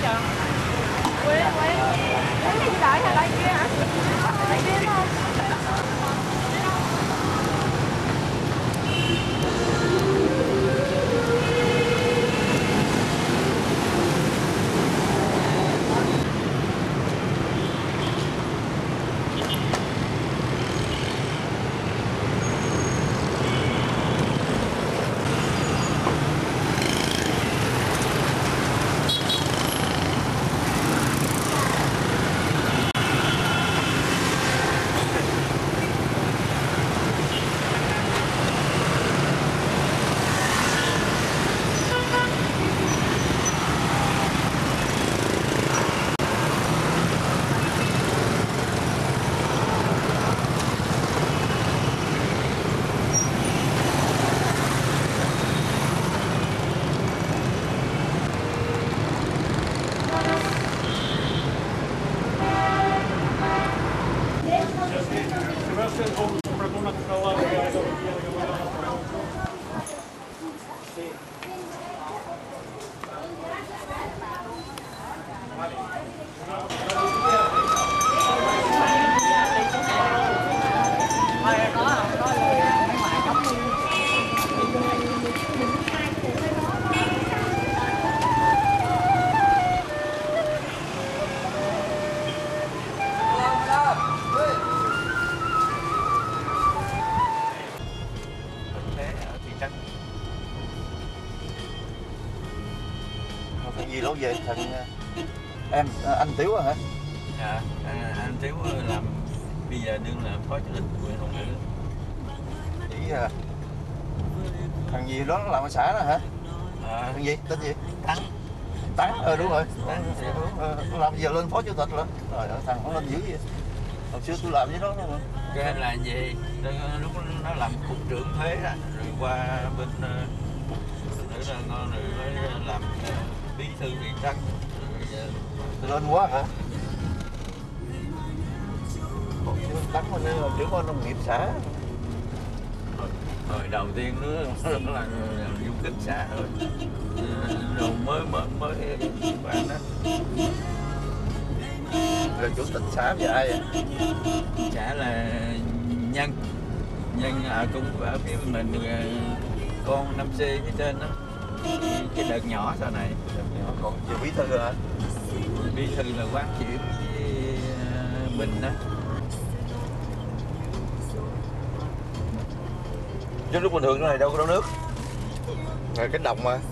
đợi hay đây kia hả? Đây kia không? Gì lâu về thằng em anh Tiếu hả? Dạ, anh Tiếu làm bây giờ đương làm phó chủ tịch huyện Hồng Ngự. Chỉ thằng gì đó nó làm ở xã đó hả? Thằng gì? Tên gì? Tấn. Tấn, đúng rồi. Nó làm giờ lên phó chủ tịch rồi. Rồi thằng nó lên dữ vậy. Hồi xưa tôi làm với nó luôn. Cái là gì? Lúc nó làm cục trưởng thuế đó, rồi qua bên nữa là ngon rồi mới làm bí thư huyện Tân. Lên quá hả? Còn Tấn là trưởng ban nông nghiệp xã. Hồi đầu tiên nó là du kích xã rồi. Rồi mới bạn đó. Rồi chủ tịch xã với ai vậy? Xã là Nhân cũng ở phía mình con 5C phía trên đó. Cái đợt nhỏ sau này. Đợt nhỏ còn chưa bí thư hả? Bí thư là quán chuyển với Bình đó. Chứ lúc bình thường cái này đâu có đâu nước. Rồi cái đồng mà.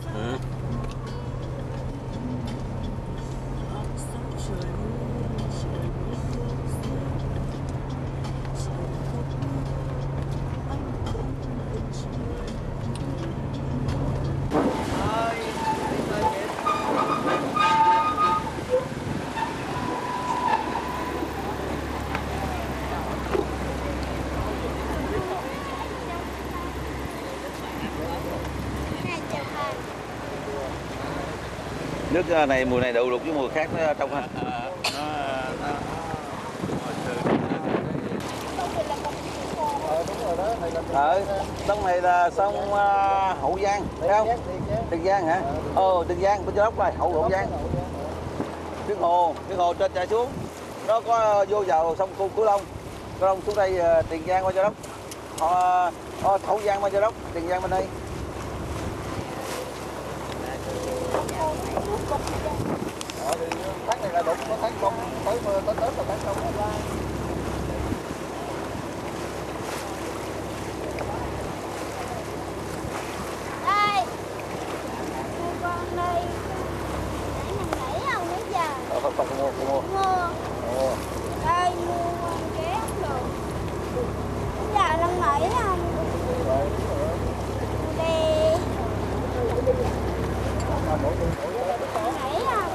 Nước này mùa này đậu lụt với mùa khác nó trong hả? Sông này là sông Hậu Giang, thấy không? Tiền Giang hả? Tiền Giang bên Châu Đốc này, Hậu Giang. Cái hồ trên chạy xuống, nó có vô vào sông Cửu Long, Cửu Long xuống đây Tiền Giang qua Châu Đốc, Hậu Giang qua Châu Đốc, Tiền Giang bên đây. Tháng này là đụng, có tháng không, tới Tết là tháng không. Đây, con đây, nãy mình nghĩ không nữa giờ. Không mua. Mua. Đây mua con ghét rồi. Giờ đang nghĩ không? Đi. Nghĩ không?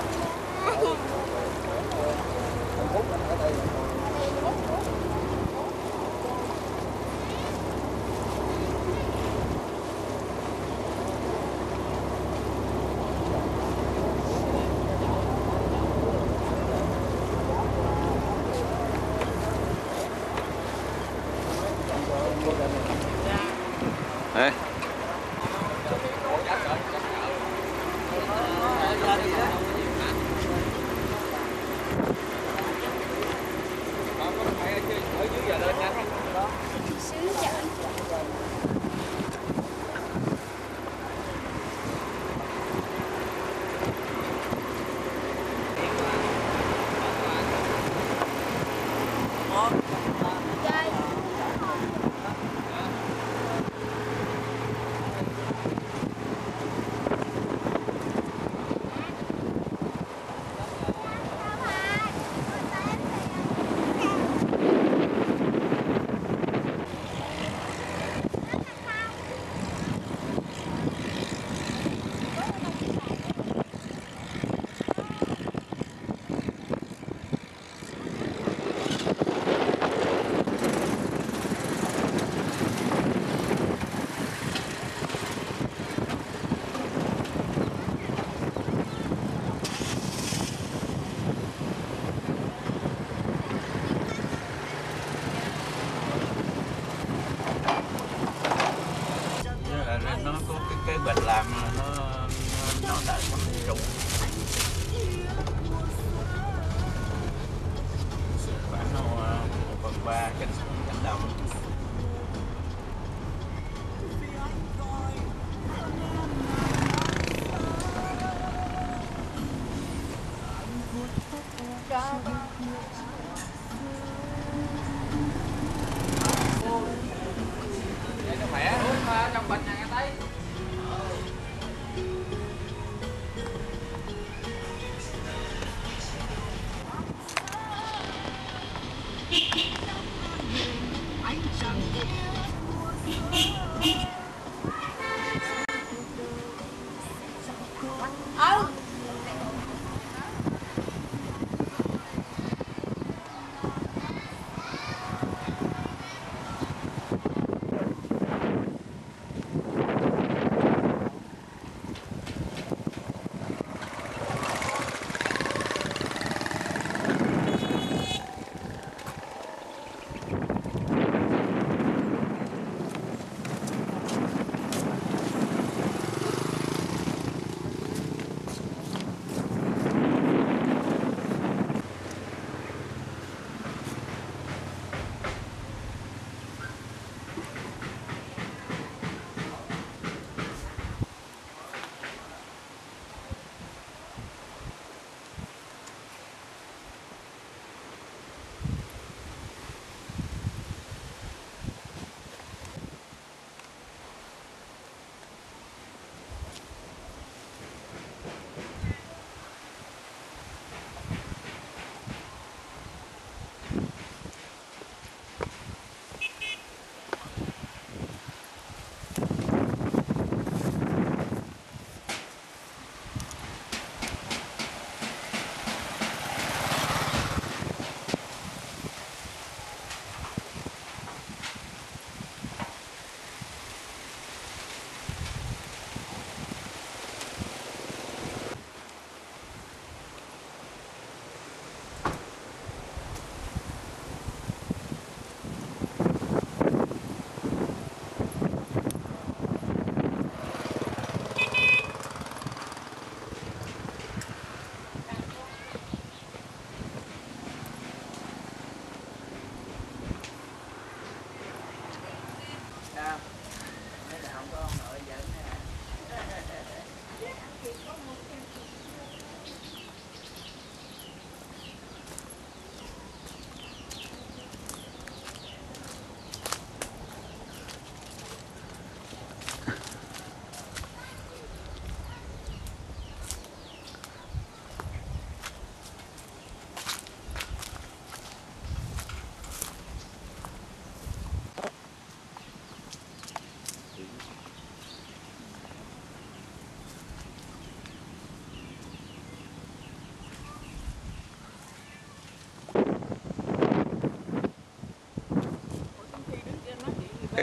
Ê.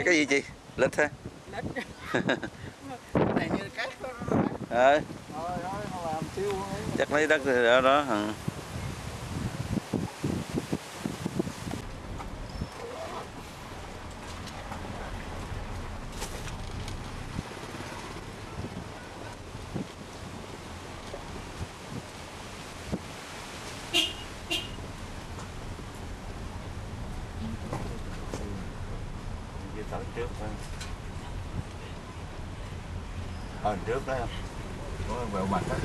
Cái gì chị? Lịch ha? Lịch. Cái này như cát đó. Ờ. Trời ơi, nó làm siêu ấy. Chắc lấy đất ở đó. Tới trước trước đó có vẹo mặt đó.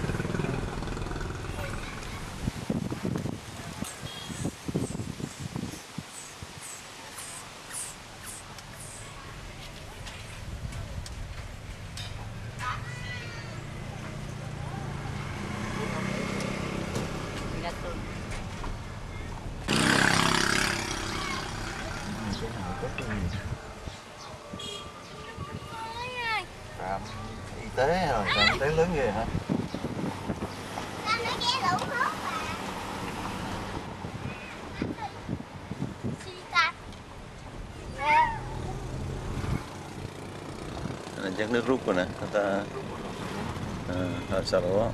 Trạm y tế rồi, trạm y tế lớn ghê hả? Là chắc nước rút rồi nè, người ta sao đó.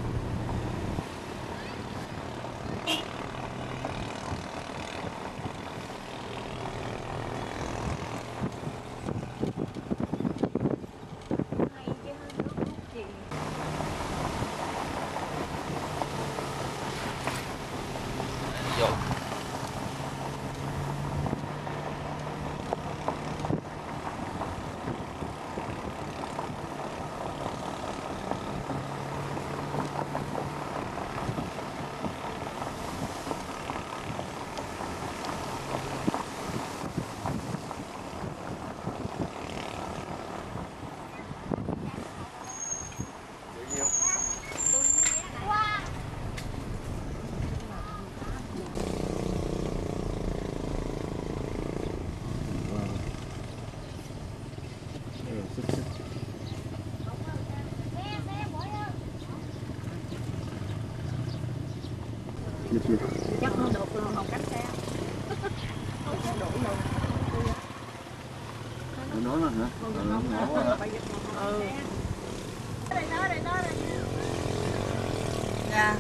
Vô. Chắc nó được luôn, không cắt xe. Đủ luôn. Nó là hả? Nó ngõ quá. Ừ. Đây nó. Dạ.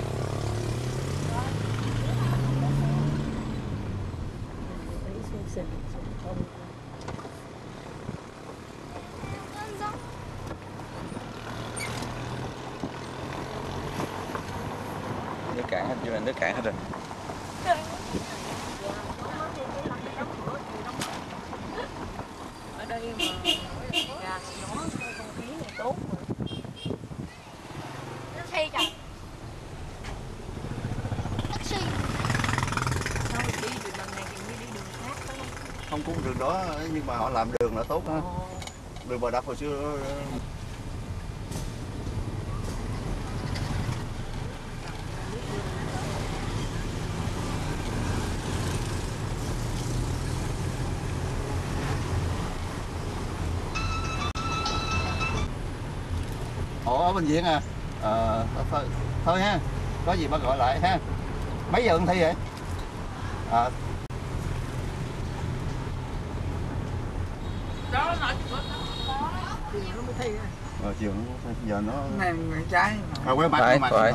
Nước cạn hết, nhưng mà nước cạn hết rồi. Ở đây mà gà nhỏ không khí này tốt mà. Taxi kìa. Taxi. Sao đi đường lần này thì như đi đường khác đó. Không cũng đường đó nhưng mà họ làm đường là tốt ha. Đường Bà Đập hồi xưa ở bệnh viện à. Thôi ha, có gì bác gọi lại ha. Mấy giờ thi vậy? Đó là chiều nó mới thi rồi. Chiều nó giờ nó này trái quay mặt phải.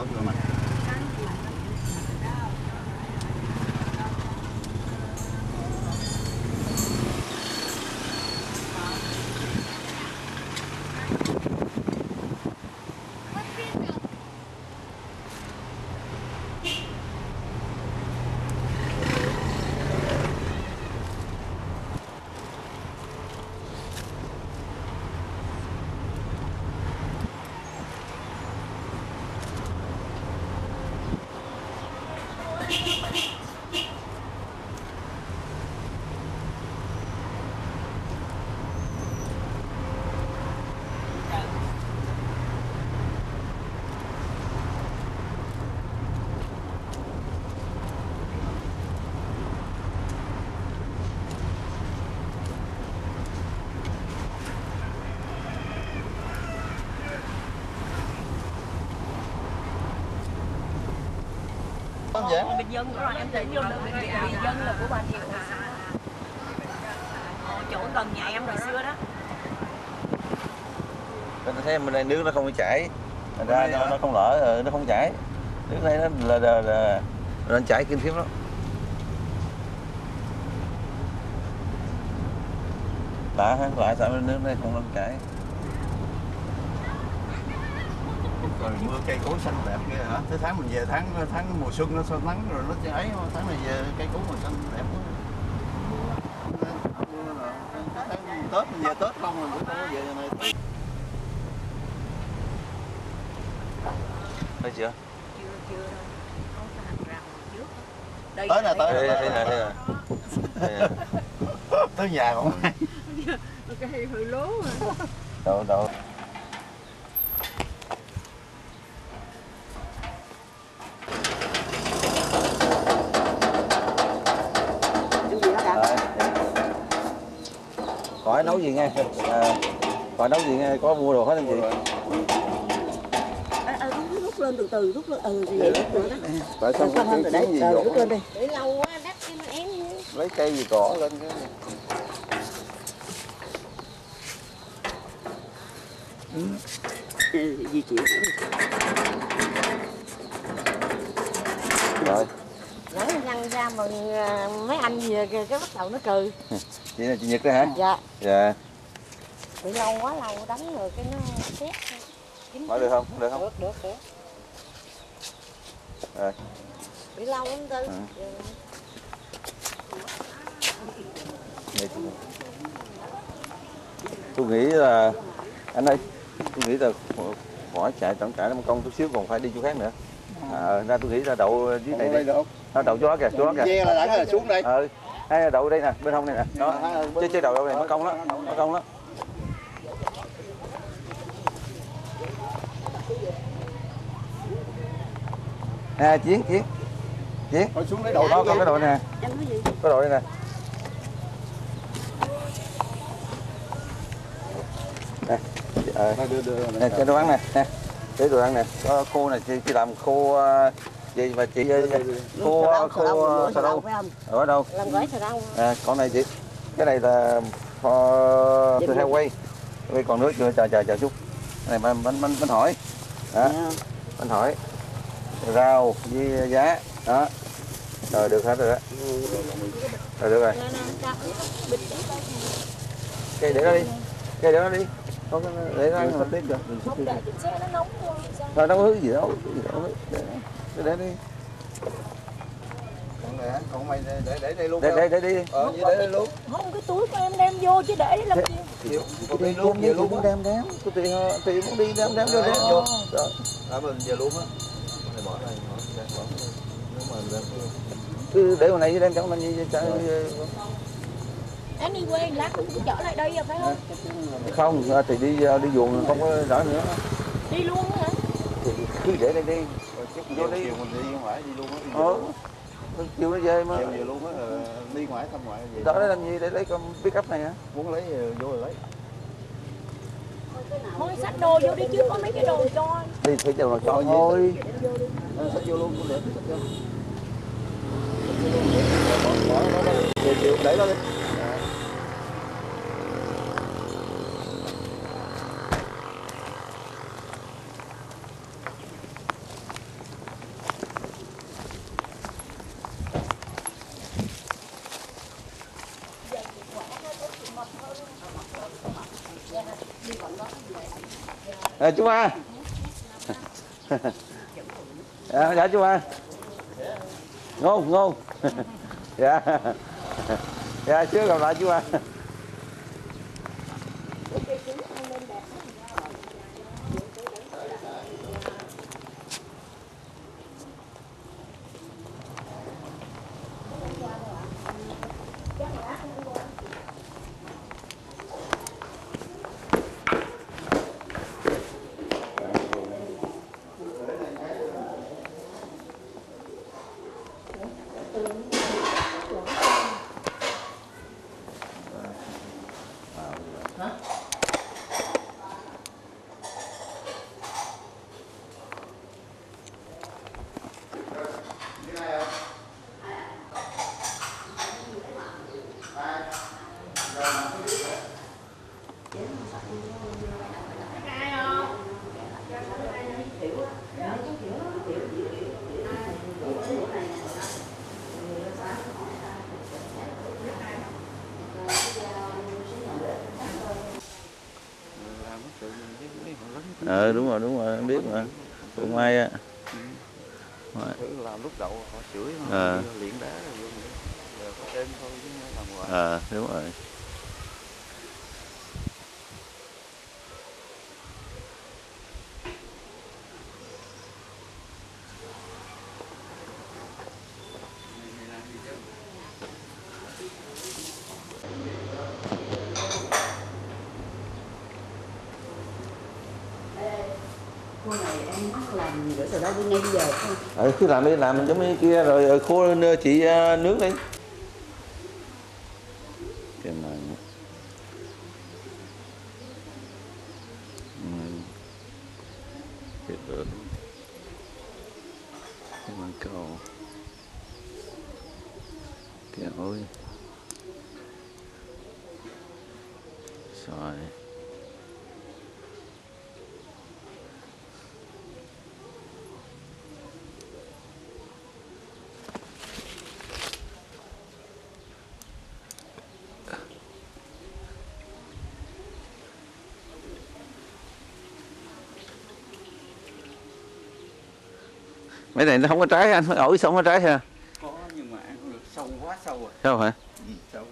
Bình dân rồi em định vô là bình dân là của bà Triệu. Chỗ gần nhà em hồi xưa đó. Tôi thấy bên đây nước nó không có chảy, thành ra nó không lỡ, nó không chảy. Nước này nó là nó chảy kinh khiếp lắm. Lạ ha, lạ sao nước này không chảy. Rồi mưa cây cối xanh đẹp kia hả? Tới tháng mình về tháng mùa xuân nó sao nắng rồi nó cháy, tháng này về cây cối màu xanh đẹp quá. Tháng Tết mình về Tết không rồi cũng không có về này. Thấy chưa? Chưa đâu. Có cái hàng rào trước. Đây Tới nè, tới nè. Tới nhà không ai. Cái hơi lố rồi. Đâu. Khỏi nấu gì nghe, khỏi nấu gì nghe, có mua đồ hết không chị? Rút lên từ từ, rút lên, gì vậy? Phải xong cái rồi đấy, gì rút lên đi. Để lâu quá đắt em lấy cây gì cỏ lên cái. Di chuyển. Rồi. Nãy nhăn ra mà mấy anh về kìa cái bắt đầu nó cười. Chị là chị Nhật đó hả? Dạ. Dạ. Bị lâu quá lâu đánh rồi cái nó xét. Mở được không? Được không? Được. Rồi. Bị lâu lắm Tư. Tôi nghĩ là anh ơi, tôi nghĩ là khỏi chạy tổng cả một công chút xíu còn phải đi chỗ khác nữa. Ra tôi nghĩ là đậu dưới này đi. Nó đậu chỗ đó kìa, chỗ đó kìa. Ve là đã xuống đây. Hay là đậu đây nè, bên hông này nè. Đó. Chứ đậu này mất công đó, mất công đó. Nè, Chiến. Thôi xuống lấy đậu Đó, có cái đội nè. Có đội đây nè. Nè, cho đồ ăn nè. Để đồ ăn nè. Có khô này chị làm khô gì mà chị khô xà đâu? Ở đâu? Làm gói xà đâu. Con này chị. Cái này là từ heo quay. Quay còn nước chưa? Chờ chút. Cái này bánh hỏi. Đó. Bánh hỏi. Rau với giá. Đó. Rồi được hết rồi đó. Rồi được rồi. Cây để đó đi. Có cái để đó sắp tiếp rồi. Không để xe nó nóng luôn. Thôi đâu có thứ gì đâu. Để đi. Còn mày để đây luôn. Để đi. Vậy để đây luôn. Không, cái túi của em đem vô chứ để làm gì. Đi luôn về luôn đem. Tôi tùy muốn đi đem vô. Rồi. Mình về luôn á. Này bỏ đây, bỏ. Nếu mà đem Cứ để ngoài này đem trong làm gì Anh đi quê lát cũng trở lại đây rồi phải không? không thì đi vuông không có đỡ nữa. Đi luôn hả? Thì cứ để đây đi. vô đi. Chiều mình đi ngoài đi luôn á. Chiều nó về mà. Chiều về luôn á, đi ngoài thăm ngoại về. Đó để làm gì để lấy con pick up này hả? Muốn lấy vô rồi lấy. Thôi xách đồ vô đi chứ có mấy cái đồ cho. Đi phải chờ mà cho thôi. Xách vô luôn cũng được, xách vô. Bỏ nó đây. Chiều để đó đi. Chú ba. Dạ chú ba. Ngôn. Dạ. Dạ chưa gặp lại chú ba. đúng rồi em biết mà. Phượng Mai á. Thử làm lúc đầu họ chửi luyện đá rồi giờ có đêm thôi chứ làm hoài. Đúng rồi. Cô này em mắc làm bữa sau đó đi ngay bây giờ không? Cứ làm đi, làm giống như kia rồi khô chị nướng đi. Cái này. Thịt bự. Cái măng cầu. Cái ôi. Xoài. Mấy này nó không có trái anh, ổi xong có trái ha? Có nhưng mà ăn không được, sâu quá sâu rồi. Sao hả? Sâu.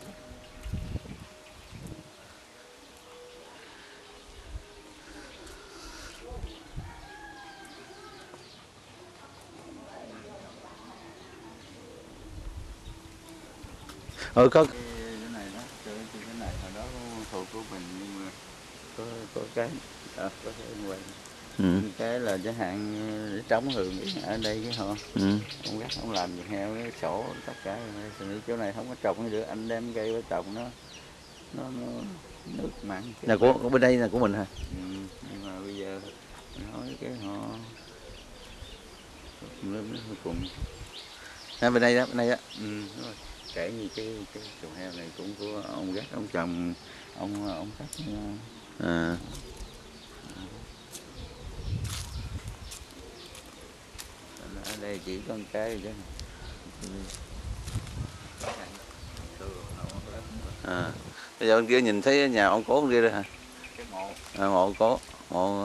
Có cái này đó, cái này hồi đó thuộc của mình nhưng mà có cái có cái ngoài. Cái là chẳng hạn để trống hường ở đây cái họ ông gắt ông làm việc heo cái sổ tất cả chỗ này không có trồng được, anh đem cây vào trồng nó nước mặn là của bên đây là của mình hả? Nhưng mà bây giờ nói cái họ lên nó cùng Bên đây đó, bên đây đó. Đúng rồi. Kể như cái trồng heo này cũng của ông gắt ông trồng ông cắt ở đây chỉ có một cái chứ. Bây giờ bên kia nhìn thấy nhà ông cố bên kia rồi hả? Cái mộ. Mộ cố, mộ.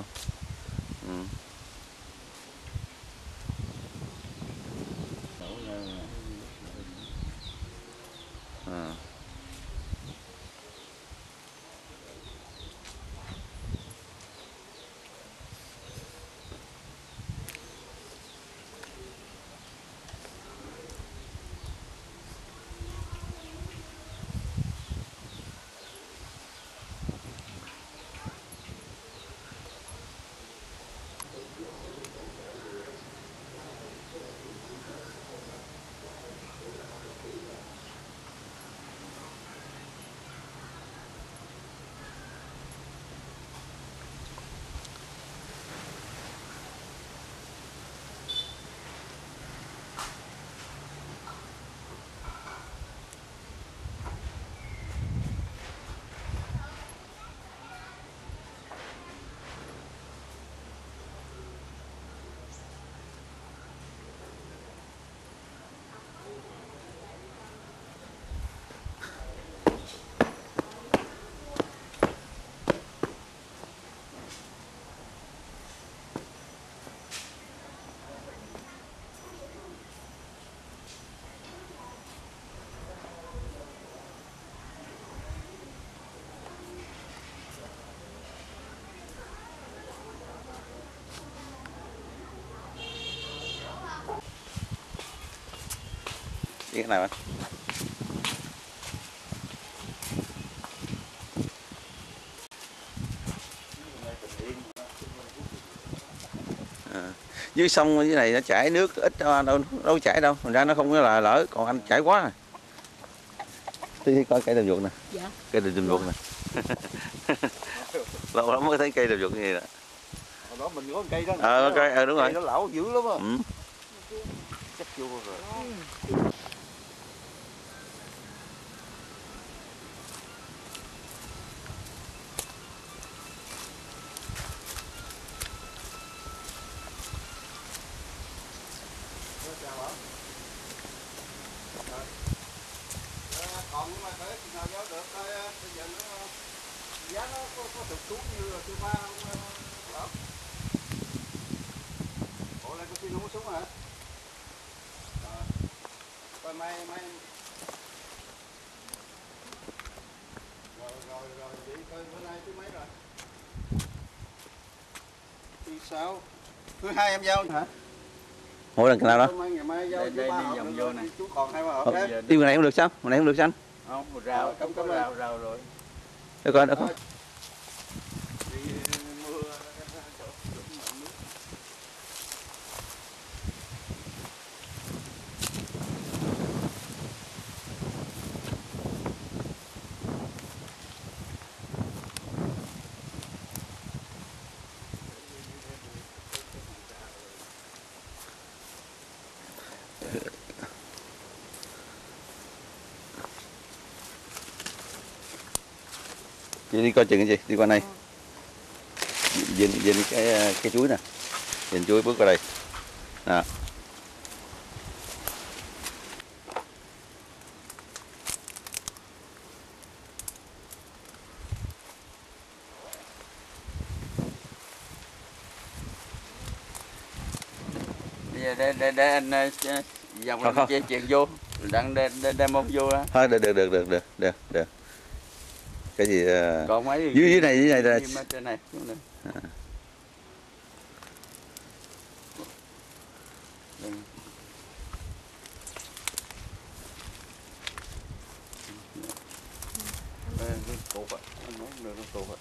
Cái nào anh? Dưới sông dưới này nó chảy nước ít đâu chảy đâu, thành ra nó không có là lỡ, còn anh chảy quá rồi. Thì coi cây đầm ruột nè. Dạ. Cây đầm ruột nè. Lâu lắm mới thấy cây đầm ruột như vậy đó. Hồi đó mình có cây đó. Cây đúng rồi. Cây nó lão dữ lắm á. Chắc vô rồi. Còn nhưng mà tới khi nào giáo được bây giờ nó giá nó có sụt xuống như là thứ ba không? hả? Coi mai rồi đi coi bữa nay thứ mấy rồi? Thứ 6. Thứ 2 em giao hả? Mỗi lần nào đó. Ngày mai giao Đây đi vòng vô này. Chú còn 2 ba hộp đấy. Đi ngoài này không được sao? Ngoài này không được sao? Không, rào, Cấm rào rồi. Được rồi, được rồi. Chị đi coi chừng cái gì? Đi qua này. Dình cái chuối nè. Dình chuối bước qua đây. Nè. Bây giờ để anh dòng Không. chia chuyện vô, đang đem mông vô á. Thôi được. Cái gì Còn mấy dưới này là trên này. Cái cột á, anh nói được cái cột á.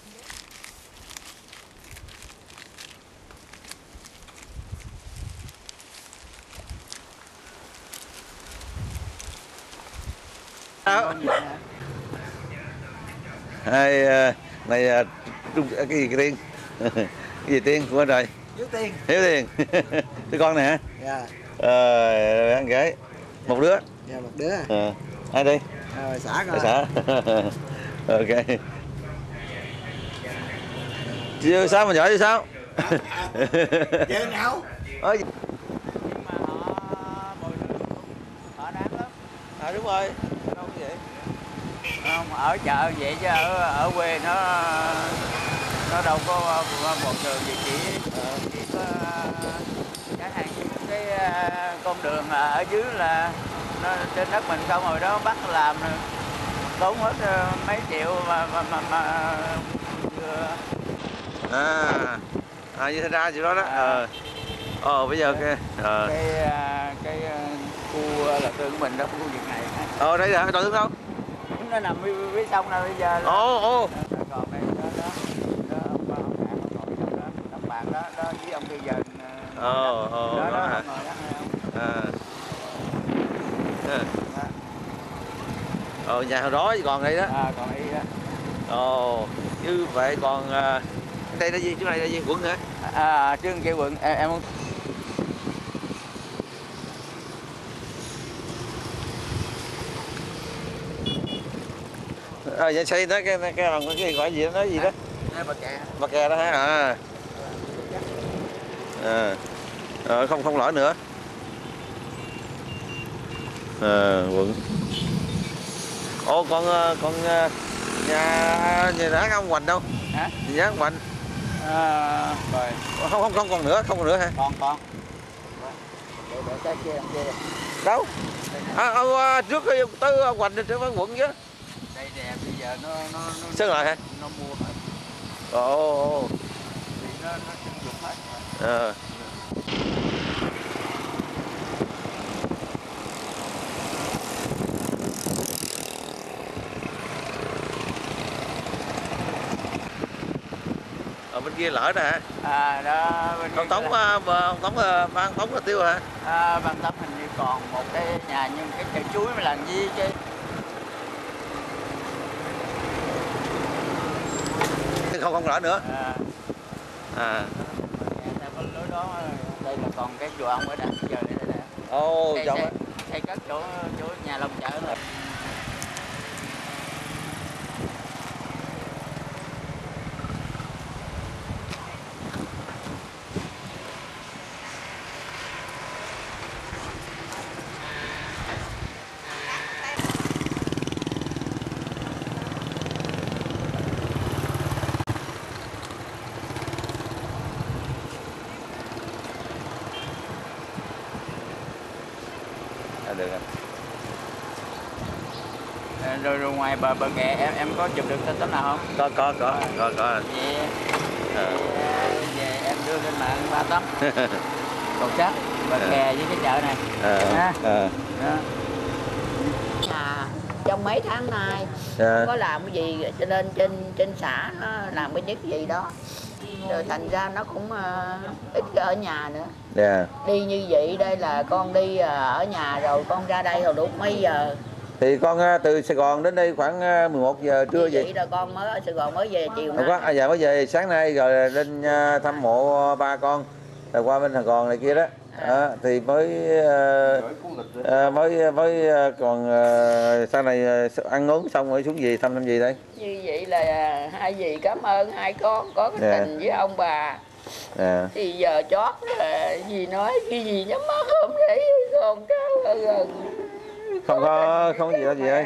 hai này trung cái gì cái tiên cái gì tiên quên rồi Hiếu Tiên. Hiếu Tiên đứa con này hả? Dạ. Ăn gái một đứa. Dạ một đứa. Ai đi? Xã coi. Xã. Ok. Chứ sao mà giỏi chứ sao? Chơi nào? Ôi. Nhưng mà họ đáng lắm. Đúng rồi. Đâu có vậy. Không, ở chợ vậy chứ ở quê nó đâu có một đường gì chỉ có chẳng hạn như cái con đường ở dưới là nó trên đất mình không, rồi đó bắt làm tốn hết mấy triệu mà Như thế ra chuyện đó đó. Bây giờ cái khu là tư của mình đó, khu vực này. Đây là tòa tướng đâu? Nó nằm phía sông này bây giờ. Còn đây đó ông ngồi trong đó, ông bạn đó với ông Tư Dần. Đó ngồi đó không? Nhà hồi đó còn đây đó. Còn đây đó. Như vậy còn đây là gì? Chỗ này là gì? Quận hả? Trương Kỳ quận em không. Vậy xây đó cái bằng cái gọi gì đó, nói gì đó? Bờ kè đó hả? Không lỗi nữa. Quận. Còn nhà đá ông Hoành đâu? Hả? Nhà ông Hoành. Rồi. Không còn nữa hả? Còn. Để cái kia ông kia. Đâu? Trước tới ông Hoành trước cái quận chứ. Đây nè, bây giờ nó Sơn lại hả? Nó mua hết. Thì nó sử dụng hết rồi. Ở bên kia lỡ nè hả? Đó bên Ông Tống ban Tống là tiêu hả? Ban Tống hình như còn một cái nhà nhưng cái cây chuối mà làm gì chứ. Không lỡ nữa. Bên lối đó đây là còn cái chùa ông ở đây giờ đây nè. Chồng á. Xây cất chỗ nhà Long Chợ rồi. được rồi. Rồi ngoài bờ kè em có chụp được tấm nào không? Có. Về em đưa lên mạng 3 tấm. Cầu sắt, bờ kè với cái chợ này. Trong mấy tháng nay không có làm cái gì, cho nên trên xã nó làm cái nhất gì đó, rồi thành ra nó cũng ít ở nhà nữa. Đi như vậy đây là con đi ở nhà rồi con ra đây hồi lúc mấy giờ? Thì con từ Sài Gòn đến đây khoảng 11 giờ trưa vậy. Vậy là con mới ở Sài Gòn mới về chiều nay. Không có, giờ mới về sáng nay rồi lên thăm mộ ba con, rồi qua bên Sài Gòn này kia đó. Thì mới còn sau này ăn uống xong rồi xuống gì thăm gì đây? Như vậy là hai dì cảm ơn hai con có cái tình với ông bà. Thì giờ chót là dì nói cái gì nhắm mắt không để con cháu gần. Không gì đâu gì ơi.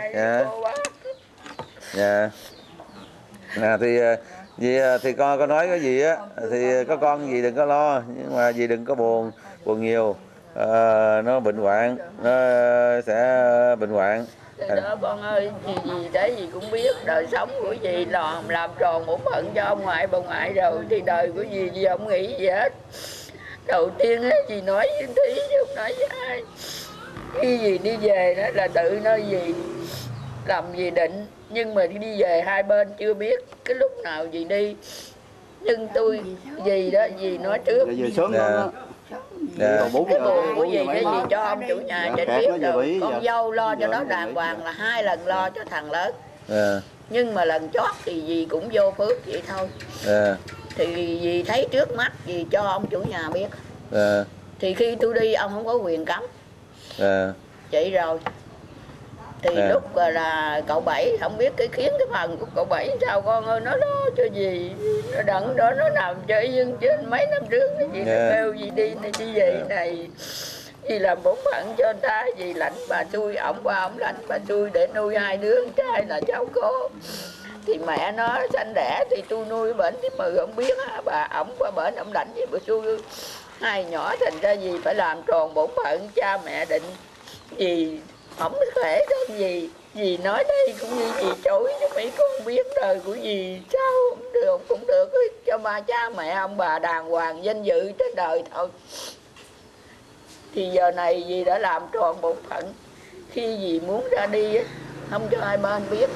Thì con nói cái gì á thì có con gì đừng có lo, nhưng mà gì đừng có buồn nhiều. Nó bệnh hoạn, nó sẽ bệnh hoạn. Đó con ơi, dì thấy dì cũng biết đời sống của dì làm tròn bổn phận cho ông ngoại bà ngoại rồi thì đời của dì không nghĩ gì hết. Đầu tiên á dì nói với Thí chứ không nói với ai. Khi dì đi về đó là tự nói dì làm gì định, nhưng mà đi về hai bên chưa biết cái lúc nào dì đi. Nhưng tôi dì đó dì nói trước. Về sớm đó. Cái buồn của dì đó dì cho ông chủ nhà cho biết rồi. Con dâu lo cho nó đàng hoàng là 2 lần lo cho thằng lớn. Nhưng mà lần chót thì dì cũng vô phước vậy thôi. Thì dì thấy trước mắt dì cho ông chủ nhà biết. Thì khi tôi đi ông không có quyền cấm. Vậy rồi thì lúc là cậu Bảy không biết cái khiến cái phần của cậu Bảy sao con ơi, nó đó cho gì nó đặng đó nó nằm chơi dương trên mấy năm trước cái gì nó kêu gì đi này như vậy này, vì làm bổn phận cho người ta, vì lãnh bà xui ổng qua ổng lãnh bà xui để nuôi 2 đứa con trai là cháu cô. Thì mẹ nó sanh đẻ thì tôi nuôi bệnh thì mà không biết bà ổng qua bển ổng lãnh với bà xui 2 nhỏ, thành ra gì phải làm tròn bổn phận cha mẹ định. Vì không khỏe đâu gì, dì nói đây cũng như dì chối cho mấy con biết đời của dì sao không được cũng được, cho ba cha mẹ ông bà đàng hoàng danh dự trên đời thôi. Thì giờ này dì đã làm tròn bổn phận, khi dì muốn ra đi không cho ai bên biết.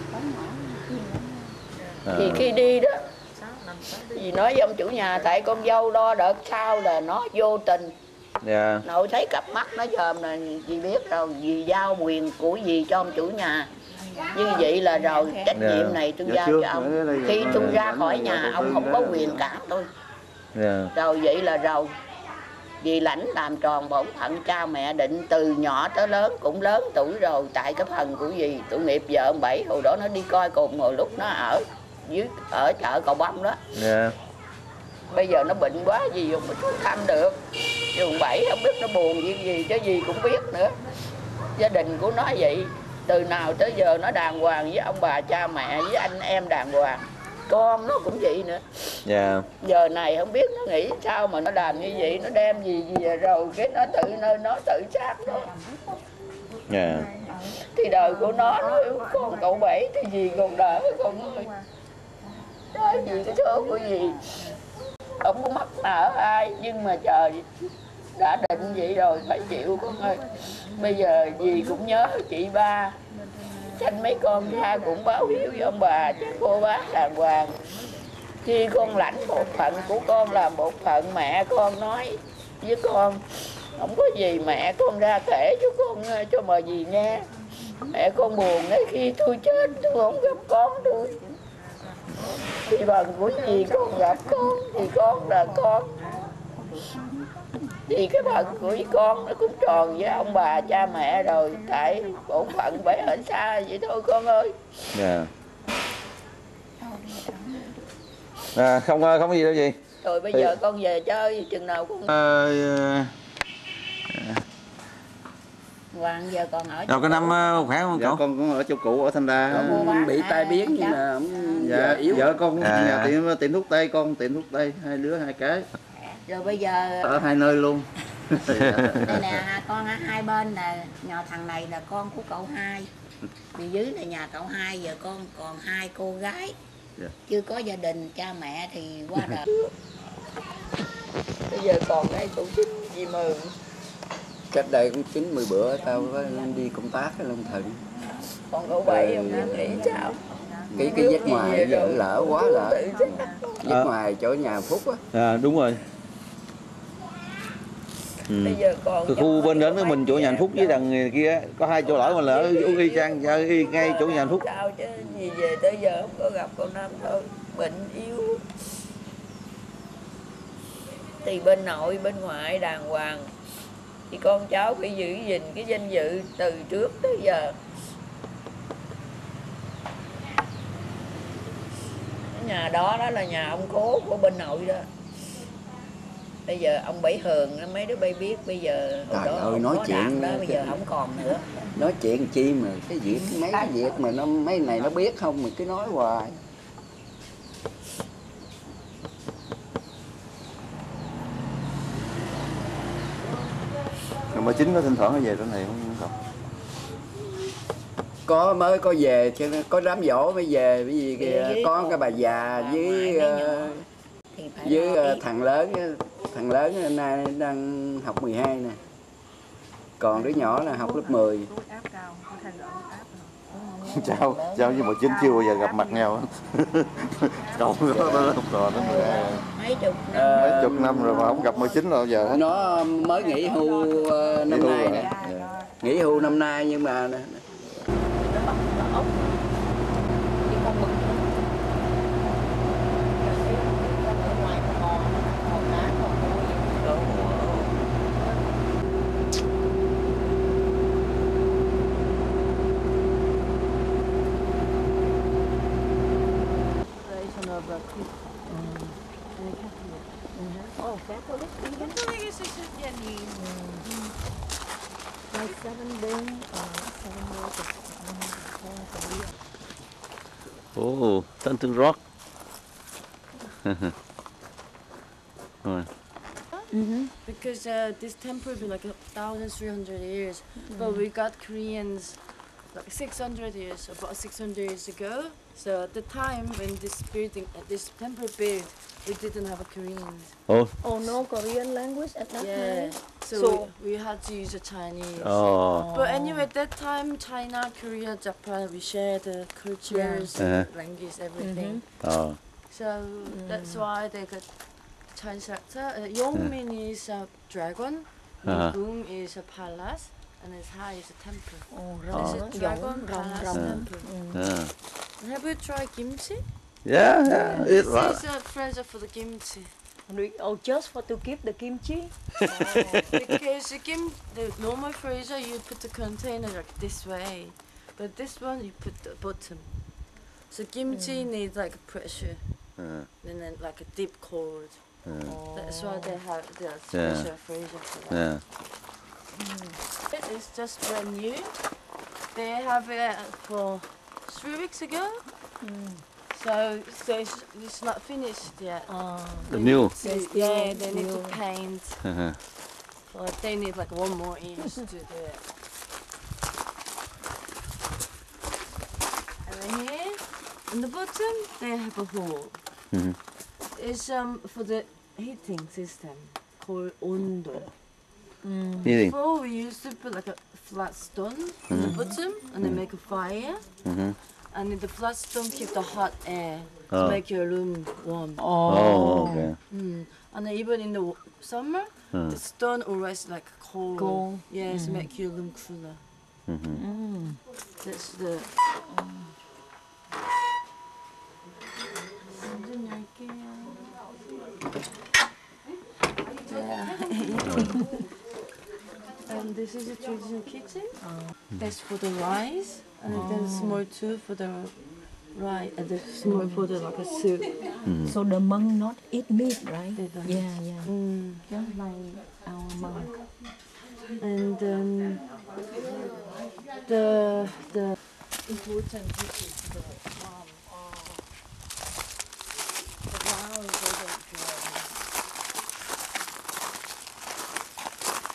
Thì khi đi đó dì nói với ông chủ nhà tại con dâu lo đợt sau là nó vô tình. Nội thấy cặp mắt nó dòm là dì biết rồi, dì giao quyền của dì cho ông chủ nhà. Như vậy là rồi trách nhiệm này tôi giao cho ông. Khi tôi ra khỏi nhà ông không có quyền cản tôi. Rồi vậy là rồi dì lãnh làm tròn bổn phận cha mẹ định, từ nhỏ tới lớn cũng lớn tuổi rồi. Tại cái phần của dì tội nghiệp vợ ông Bảy hồi đó nó đi coi cùng hồi lúc nó ở chợ Cầu Bông đó. Bây giờ nó bệnh quá gì không có thăm được. Chứ ông Bảy không biết nó buồn gì chứ gì cũng biết nữa. Gia đình của nó vậy, từ nào tới giờ nó đàng hoàng với ông bà cha mẹ với anh em đàng hoàng. Con nó cũng vậy nữa. Giờ này không biết nó nghĩ sao mà nó làm như vậy, nó đem gì rồi cái nó tự nơi nó tự sát đó. Thì đời của nó con cậu Bảy thì gì còn đỡ con ơi. Đó gì cái số của gì không có mắc nợ ai, nhưng mà trời đã định vậy rồi phải chịu con ơi. Bây giờ dì cũng nhớ chị ba sanh mấy con ra cũng báo hiếu với ông bà chứ cô bác đàng hoàng. Khi con lãnh một phận của con là một phận, mẹ con nói với con không có gì mẹ con ra kể cho con cho mà dì nghe. Mẹ con buồn ấy, khi tôi chết tôi không gặp con tôi. Thì bằng của dì con gặp con thì con là con. Thì cái phận của con nó cũng tròn với ông bà cha mẹ rồi. Tại bổn phận phải ở xa vậy thôi con ơi. Không có gì đâu gì. Rồi bây giờ con về chơi chừng nào con Hoàng giờ còn ở rồi cái năm khỏe không cậu? Con cũng ở chỗ cũ ở Thanh Đa. Con bị tai biến nhưng mà yếu. Vợ con nhà tiệm thuốc tây, con tiệm thuốc tây, 2 đứa 2 cái. Rồi bây giờ ở 2 nơi luôn. Đây nè, con ở hai bên là nhỏ thằng này là con của cậu hai. Bên dưới là nhà cậu hai, giờ con còn hai cô gái. Chưa có gia đình, cha mẹ thì qua đời. Bây giờ còn đây cũng chính dì Mường. Cách đây cũng 9-10 bữa tao có đi công tác ở Long Thịnh. Còn cậu bảy không biết nghĩ sao. Cái vết ngoài giờ lỡ quá lỡ. Vết ngoài chỗ nhà Phúc á. Đúng rồi. Bây giờ còn cái khu bên đó mình chỗ nhà Hạnh Phúc với đằng kia có hai chỗ lỡ mà lỡ y chang y ngay chỗ nhà Hạnh Phúc. Sao chứ gì về tới giờ không có gặp con Năm thôi, bệnh yếu. Thì bên nội bên ngoại đàng hoàng thì con cháu phải giữ gìn cái danh dự từ trước tới giờ. Cái nhà đó là nhà ông cố của bên nội đó. Bây giờ ông Bảy Hường mấy đứa bay biết bây giờ Trời đó, ơi nói chuyện đó bây giờ không còn nữa. Nói chuyện chi mà cái việc mấy cái việc mà nó mấy này nó biết không mà cứ nói hoài. Mà chính có thỉnh thoảng nó về chỗ này không? Có mới có về cho nên có đám dỗ mới về, bởi vì có cái bà già với thằng lớn nay đang học 12 nè, còn đứa nhỏ là học lớp 10. Cháu với bà Chính chưa bao giờ gặp mặt nhau. Cậu nó còn nó mấy chục năm rồi mà không gặp bà Chính bao giờ hết. Nó mới nghỉ hưu năm nay nè. Nghỉ hưu năm nay nhưng mà Oh, Tantung Rock. Because this temple has been like 1,300 years, but we got Koreans like 600 years, about 600 years ago. So at the time when this temple built, we didn't have a Korean. Oh, no Korean language at that time? So we had to use the Chinese. But anyway, at that time, China, Korea, Japan, we share the cultures, language, everything. So that's why they got Chinese character. Yongmin is a dragon, Mugum is a palace, and his high is a temple. This is dragon, palace, temple. Have you tried kimchi? Yeah, This is a freezer for the kimchi. Just to keep the kimchi? Because the normal freezer, you put the container like this way, but this one you put the bottom. So kimchi needs like pressure, and then like a deep cold. That's why they have the special freezer for that. It is just brand new. They have it for 3 weeks ago. So it's not finished yet. The new. They need to paint. But they need like 1 more inch to do it. And then here, in the bottom, they have a hole. It's for the heating system called ondo. Before we used to put like a flat stone in the bottom and then make a fire. And the flat stone keep the hot air to make your room warm. Okay. And then even in the summer, the stone always like cold. Yes, make your room cooler. That's the. And this is a traditional kitchen. That's for the rice, and then small too for the rice, and the small for the like a soup. So the monk not eat meat, right? They don't. Yeah. Just like our monk. And the important dishes for the mom are the flowers.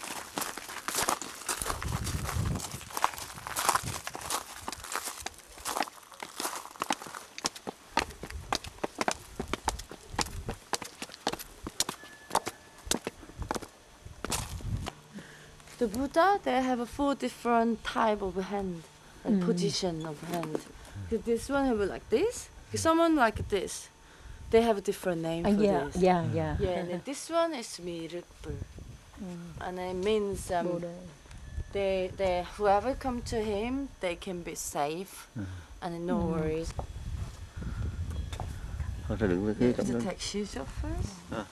the Buddha, they have a 4 different type of hand and position of hand. This one have like this. Someone like this. They have a different name for this. Yeah. Yeah, and this one is Mirupu. And it means they whoever come to him, they can be safe and no worries. Thôi thôi đừng cái To take shoes off first.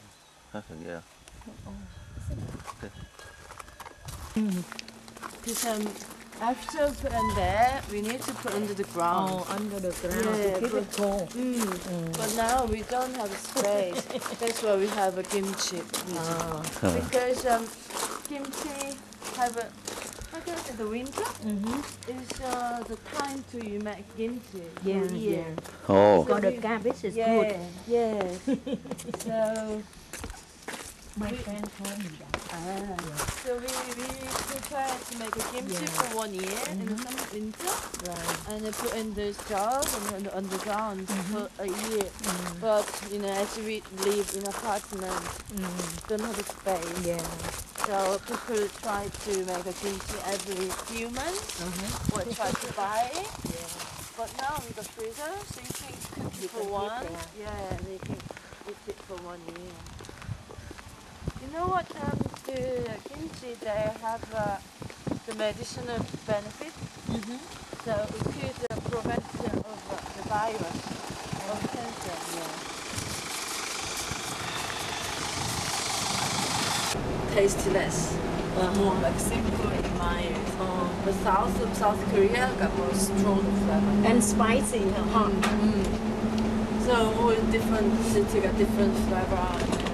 Because after put in there, we need to put under the ground. Oh, under the ground Yeah, to keep it cold. But now we don't have a space. That's why we have a kimchi. Because kimchi have a in the winter is the time to you make kimchi. Yeah. Ồ. Got the cabbage is good. Yes. So My friend told me that. so we prepare to make a kimchi for 1 year in the summer winter. Right. And they put in those jars and underground for a year. But as we live in apartment, don't have a space. Yeah. So people try to make a kimchi every few months or try to buy it. But now with the freezer, so you can cook it for one. Yeah, and you can cook it for 1 year. You know what? The kimchi, they have the medicinal benefit. So it could prevent the virus of cancer. Tasteless. More like simple and mild. The South Korea got more strong flavor. And spicy, hot. So all different city got different flavor.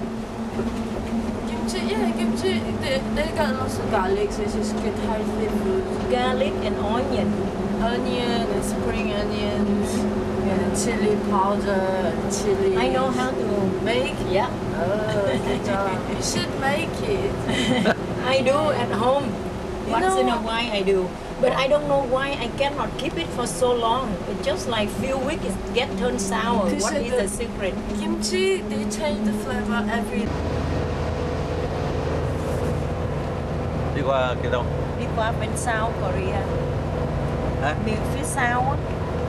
Kimchi, they got lots of garlic, so it's just good healthy food. Garlic and onion. Onion and spring onions, and chili powder, chili. I know how to make. Yeah. Oh, good job. You should make it. I do at home. Once in a know- while I do. But I don't know why I cannot keep it for so long. It's just like few weeks it get turned sour. Because What is the secret? Kimchi, they change the flavor every. Đi qua kia đâu? Đi qua bên South Korea. Hả? Miền phía sau á.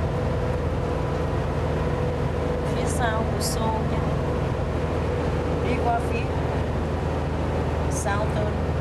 Phía sau của Seoul nha. Đi qua phía Southern